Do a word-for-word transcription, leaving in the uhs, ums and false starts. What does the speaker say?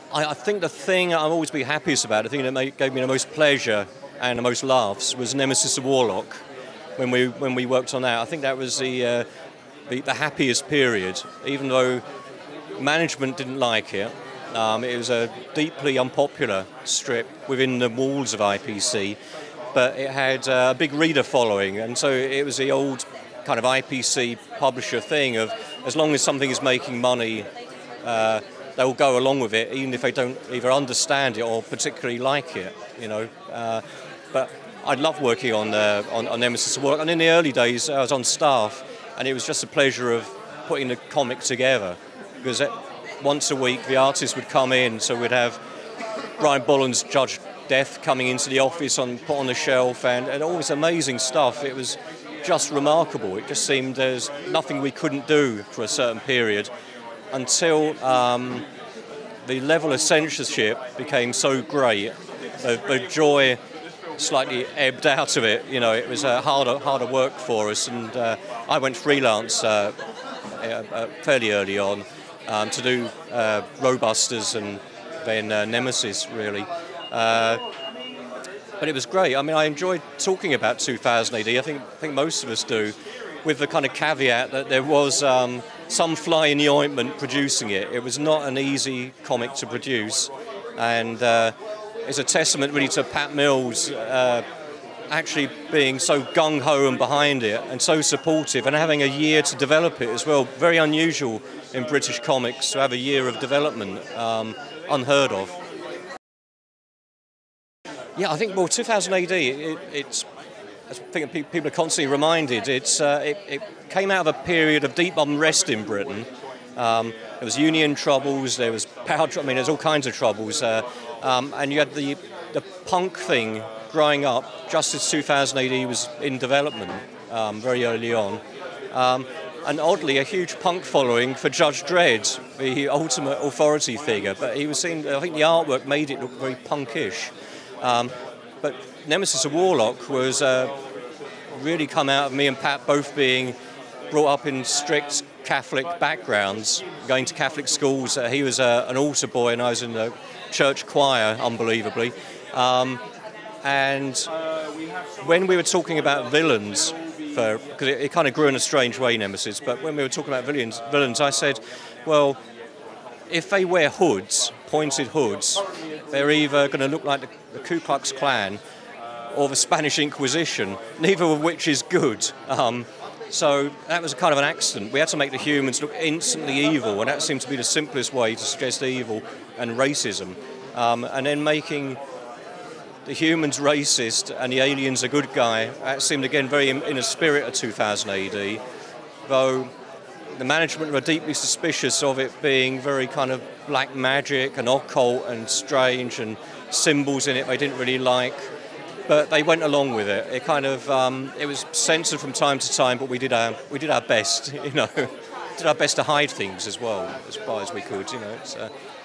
I, I think the thing I'll always be happiest about, the thing that made, gave me the most pleasure and the most laughs was Nemesis of Warlock. When we when we worked on that, I think that was the uh, the, the happiest period. Even though management didn't like it, um, it was a deeply unpopular strip within the walls of I P C, but it had a big reader following, and so it was the old kind of I P C publisher thing of as long as something is making money, uh, they'll go along with it, even if they don't either understand it or particularly like it, you know. Uh, but I love working on, uh, on on Nemesis of Warlock, and in the early days I was on staff, and it was just a pleasure of putting the comic together, because it, once a week the artist would come in, so we'd have Brian Bolland's Judge Death coming into the office on put on the shelf, and, and all this amazing stuff. It was just remarkable. It just seemed there's nothing we couldn't do for a certain period until um, the level of censorship became so great, the, the joy slightly ebbed out of it. You know, it was uh, harder harder work for us, and uh, I went freelance uh, uh, fairly early on um, to do uh, Robusters and then uh, Nemesis, really. Uh, but it was great. I mean, I enjoyed talking about two thousand A D. I think I think most of us do, with the kind of caveat that there was um, some fly in the ointment producing it. It was not an easy comic to produce, and uh, it's a testament really to Pat Mills uh, actually being so gung-ho and behind it and so supportive, and having a year to develop it as well. Very unusual in British comics to have a year of development, um, unheard of. Yeah, I think, well, two thousand A D, it, it's, I think people are constantly reminded, it's, uh, it, it came out of a period of deep unrest in Britain. Um, there was union troubles, there was power, I mean, there's all kinds of troubles. Uh, um, and you had the, the punk thing growing up just as two thousand A D was in development, um, very early on. Um, and oddly, a huge punk following for Judge Dredd, the ultimate authority figure. But he was seen, I think the artwork made it look very punkish. Um, but Nemesis of Warlock was uh, really come out of me and Pat both being brought up in strict Catholic backgrounds, going to Catholic schools. Uh, he was uh, an altar boy and I was in the church choir, unbelievably. Um, and when we were talking about villains, because it, it kind of grew in a strange way, Nemesis, but when we were talking about villains, villains, I said, well, if they wear hoods, pointed hoods, they're either going to look like the, the Ku Klux Klan or the Spanish Inquisition, neither of which is good. Um, so that was kind of an accident. We had to make the humans look instantly evil, and that seemed to be the simplest way to suggest evil and racism. Um, and then making the humans racist and the aliens a good guy, that seemed again very in, in the spirit of two thousand A D, though the management were deeply suspicious of it being very kind of black magic and occult and strange and symbols in it they didn't really like. But they went along with it. It kind of um, it was censored from time to time, but we did our we did our best, you know, did our best to hide things as well as far as we could, you know. It's, uh,